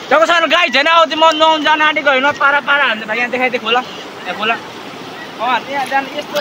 जब सानो गाई छैन अब म नुहाउनु जान आँटेको होइन पारा पारा हान्छ भाइ यहाँ देखाइदिए खोला यहाँ खोला त्यहाँ जानु यस्तो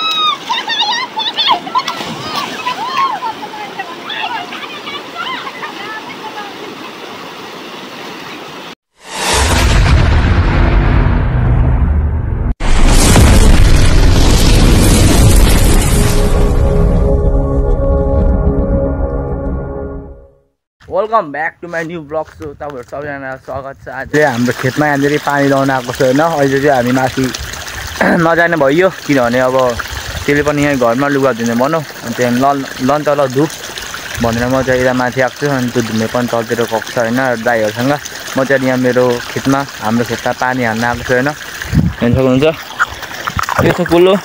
welcome back to my new blog so तपाईँहरू सबैजनालाई स्वागत छ। आज चाहिँ हाम्रो खेतमा यहाँनिर पानी लगाउन आएको छ होइन। अहिले चाहिँ हामी माथि नजाने भयो किनभने अब त्यसले पनि यहाँ घरमा लुगा धुने भनौँ अनि त्यहाँदेखि लन तल धुप भनेर म चाहिँ यता माथि आएको छु अनि त्यो धुने पनि तलतिर गएको छ होइन दाइहरूसँग। म चाहिँ यहाँ मेरो खेतमा हाम्रो खेतमा पानी हाल्न आएको छु होइन। हेर्न सक्नुहुन्छ यो छ कुलो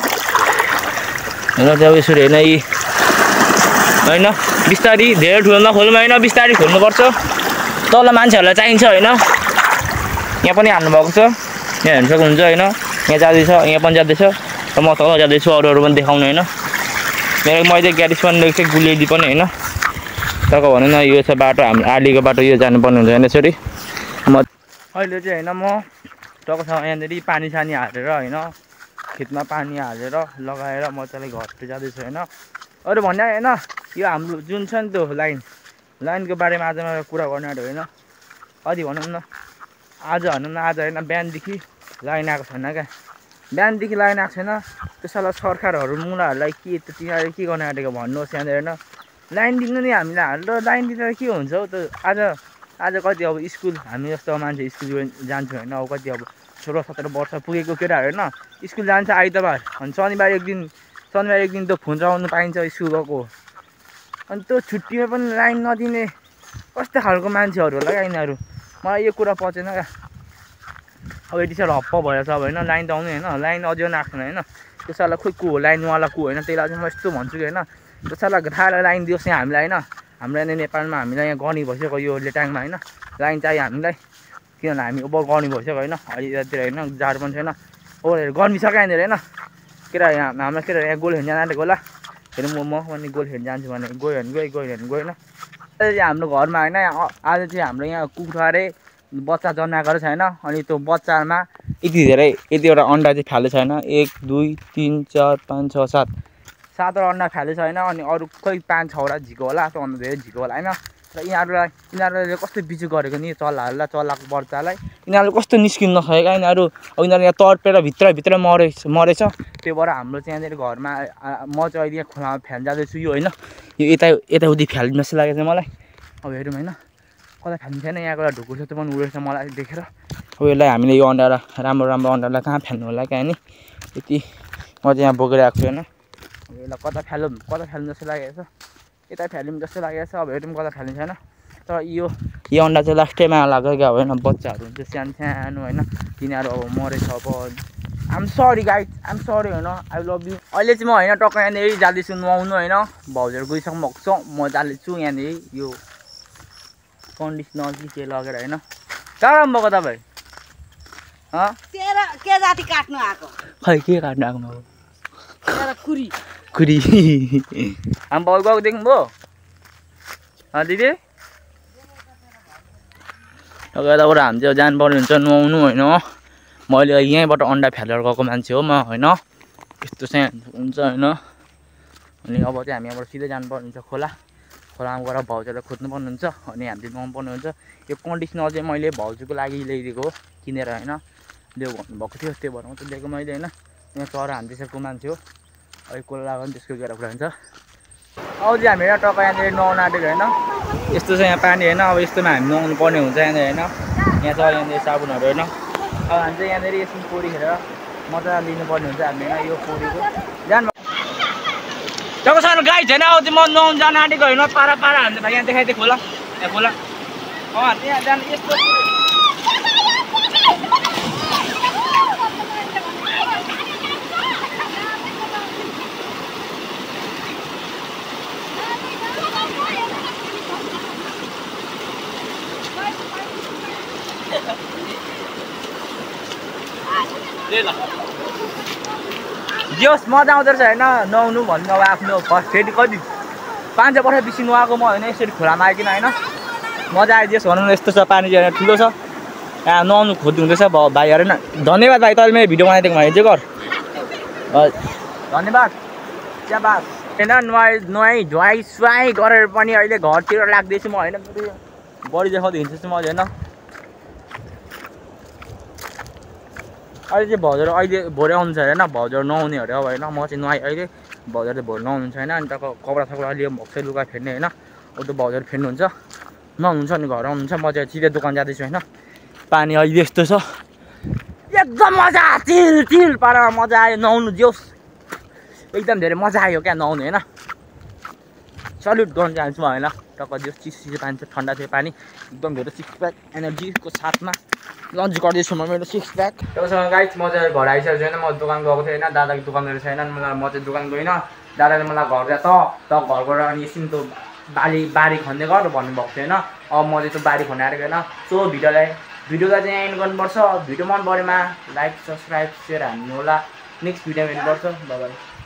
होइन चाहिँ यसरी होइन यी होइन बिस्तारी धेरै ठुलो नखोल्नु होइन बिस्तारी खोल्नुपर्छ। तल मान्छेहरूलाई चाहिन्छ होइन। यहाँ पनि हाल्नुभएको छ यहाँ हेर्न सक्नुहुन्छ होइन। यहाँ जाँदैछ यहाँ पनि जाँदैछ र म तल जाँदैछु अरूहरू पनि देखाउनु होइन। मेरो मैले ग्यारेज पनि लिएको थिएँ गुलेडी पनि होइन। तपाईँको भनौँ न यो छ बाटो हाम्रो आलीको बाटो यो जानुपर्ने हुन्छ होइन यसरी। म अहिले चाहिँ होइन म तपाईँसँग यहाँनिर पानी सानी हालेर होइन खेतमा पानी हालेर लगाएर मजाले घरतिर जाँदैछु होइन। अरू भन्ने होइन यो हाम्रो जुन छ नि त्यो लाइनको बारेमा आज मैले कुरा गर्ने आँटेको होइन। अलि भनौँ न आज होइन बिहानदेखि लाइन आएको छैन क्या। बिहानदेखि लाइन आएको छैन त्यो साला सरकारहरू मुलाहरूलाई के तिनीहरूले के गर्न आँटेको भन्नुहोस् यहाँनिर होइन। लाइन दिनु नि हामीले हालेर लाइन दिँदा के हुन्छ हौ त। आज कति अब स्कुल हामी जस्तो मान्छे स्कुल जान्छौँ होइन। अब कति अब 16-17 वर्ष पुगेको केटाहरू होइन स्कुल जान्छ आइतबार अनि शनिबार एक दिन त फोन चलाउनु पाइन्छ स्कुल गएको। अनि त्यो छुट्टीमा पनि लाइन नदिने कस्तो खालको मान्छेहरू होला क्या यिनीहरू। मलाई यो कुरा पचेन क्या। अब यति साह्रो हप्प भएछ अब होइन लाइन त आउने होइन लाइन अझै पनि आएको छैन होइन। त्यो साला खोइ को हो लाइनवाला को होइन त्यसलाई चाहिँ म यस्तो भन्छु कि होइन त्यो साला थाहा लाइन दियोस् यहाँ हामीलाई होइन। हाम्रो यहाँ नेपालमा हामीलाई यहाँ गनी भइसक्यो यो लेटाङमा होइन लाइन चाहियो हामीलाई किनभने हामी अब गनी भइसक्यो होइन। अहिले यतातिर होइन जाडो पनि छैन ओहरू गर्मी छ क्या यहाँनिर होइन। केटा यहाँ हाम्रो केटा यहाँ गोल हेर्न जान आँटेको होला हेरौँ म पनि गोल हेर्न जान्छु भने गयो भने गएन। अहिले चाहिँ हाम्रो घरमा होइन आज चाहिँ हाम्रो यहाँ कुखुरा अरे बच्चा जन्माएको छैन अनि त्यो बच्चामा यतिवटा अन्डा चाहिँ फालेको छैन 1 2 3 4 5 6 7 7वटा अन्डा फालेको छैन अनि अरू खोइ 5-6वटा झिको होला त्योभन्दा धेरै झिको होला होइन। र यिनीहरूले कस्तो बिजु गरेको नि चल्लाहरूलाई चल्लाको बच्चालाई यिनीहरूले कस्तो निस्किनु नसकेको क्या यिनीहरू। अब यिनीहरू यहाँ तडपेर भित्र मरेछ त्यो भएर हाम्रो चाहिँ यहाँनिर घरमा म चाहिँ अहिले यहाँ खोलामा फ्याल जाँदैछु यो होइन। यो यताउति फ्याल्नु जस्तो लागेको छ मलाई। अब हेरौँ होइन कता फ्याल्नु छैन यहाँको ढुकुर जस्तो पनि उडेछ मलाई देखेर। अब यसलाई हामीले यो अन्डालाई राम्रो अन्डालाई कहाँ फ्याल्नु होला क्या नि यति म चाहिँ यहाँ बोकेर आएको छु होइन। अब यसलाई कता फ्याल्नु जस्तो लागेको छ यता फ्याल्नु जस्तो लागेको छ। अब हेरौँ कता फ्याल्नु छैन तर यो अन्डा चाहिँ लास्टैमा लाग्यो क्या होइन। बच्चाहरू हुन्छ सानो होइन तिनीहरू अब मरेछ अब I'm sorry guys I'm sorry होइन आई लभ यु। अहिले चाहिँ म होइन टक्क यहाँनिर जाँदैछु नुहाउनु होइन भाउजूहरू गइसक्नु भएको छ म जाँदैछु यहाँनिर यो कन्डिसनर के लगेर होइन। कहाँ भएको तपाईँ के जाति काट्नु आएको खै के काट्नु आएको म खुरी आम बाउ गएको देख्नुभयो दिदी यताबाट हामी चाहिँ जानुपर्ने हुन्छ नुहाउनु होइन। मैले यहीँबाट अन्डा फ्यालेर गएको मान्छे हो म होइन यस्तो चाहिँ हुन्छ होइन। अनि अब चाहिँ हामी यहाँबाट सिधै जानुपर्ने हुन्छ खोलामा गएर भाउजूलाई खोज्नुपर्ने हुन्छ अनि हामीले नुहाउनु पर्ने हुन्छ। यो कन्डिसनर चाहिँ मैले भाउजूको लागि ल्याइदिएको हो किनेर होइन ल्याउ भन्नुभएको थियो त्यो भएर मात्रै ल्याएको मैले होइन। यहाँ चरा हान्दिसकेको मान्छे हो अहिले कोला लाग्यो भने त्यसको गएर कुरा हुन्छ। अब चाहिँ हामी यहाँ टक्क यहाँनिर नुहाउनु आँटेको होइन यस्तो चाहिँ यहाँ पानी होइन। अब यस्तोमा हामी नुहाउनु पर्ने हुन्छ यहाँनिर होइन। यहाँ छ यहाँनिर साबुनहरू होइन। अब हामी चाहिँ यहाँनिर यसमा पोरी खेलेर मजा लिनुपर्ने हुन्छ हामी होइन यो पोरीको जानु जब सानो गाई छैन अब चाहिँ म नुहाउनु जान आँटेको होइन पारा हान्छ भाइ यहाँ देखाइदिए खोला यहाँ खोला त्यहाँ जानु यस्तो जस मजा आउँदो रहेछ होइन नुहाउनु भन्नु अब आफ्नो फर्स्ट फेरि कति 5 वर्ष पछि नुहाएको म होइन यसरी खोलामा आइकिन होइन मजा आइदियोस् भनौँ न। यस्तो छ पानी चाहिँ ठुलो छ। यहाँ नुहाउनु खोज्नु हुँदैछ भाइ हेर न। धन्यवाद भाइ तपाईँले मेरो भिडियो बनाइदिएको भयो चाहिँ गर। धन्यवाद। क्या बात होइन। नुहाई धुवाई सुवाई गरेर पनि अहिले घरतिर लाग्दैछु म होइन। बडी देखाउँदै हिँड्छु म होइन। अहिले चाहिँ भाउजू अहिले भोरे आउनु छ होइन। भाउजू नुहाउने अरे अब होइन। म चाहिँ नुहाएँ अहिले। भाउजू चाहिँ भोलि नुहाउनु छैन। अनि त कपडा सपडा लियो भएको छ लुगा फेर्ने होइन। उता भाउजू फेर्नुहुन्छ नुहाउनुहुन्छ अनि घर आउनुहुन्छ। म चाहिँ सिधै दोकान जाँदैछु होइन। पानी अहिले यस्तो छ एकदम मजा चिल चिल पारामा मजा आयो नुहाउनु जोस् एकदम धेरै मजा आयो क्या नुहाउनु होइन। सल्युट गर्न चाहन्छु म होइन। टक्क जो चिसो पानी छ ठन्डा थियो पानी एकदम धेरै सिक्स प्याक एनर्जीको साथमा लन्च गर्दैछु म मेरो सिक्स प्याक। तपाईँसँग गाइस म चाहिँ घर आइसकेको छैन। म दोकान गएको थिएँ होइन। दादाको दोकान गएको छैन म चाहिँ दोकान गइनँ। दादाले मलाई घर जा त घरबाट अनि एकछिन त बारी खन्ने गर भन्नुभएको थियो होइन। अब म चाहिँ त्यो बारी खन्ने आएको होइन। सो भिडियोलाई चाहिँ एन्ड गर्नुपर्छ। भिडियो मन परेमा लाइक सब्सक्राइब सेयर हान्नु होला। नेक्स्ट भिडियोमा हेर्नुपर्छ। Bye by.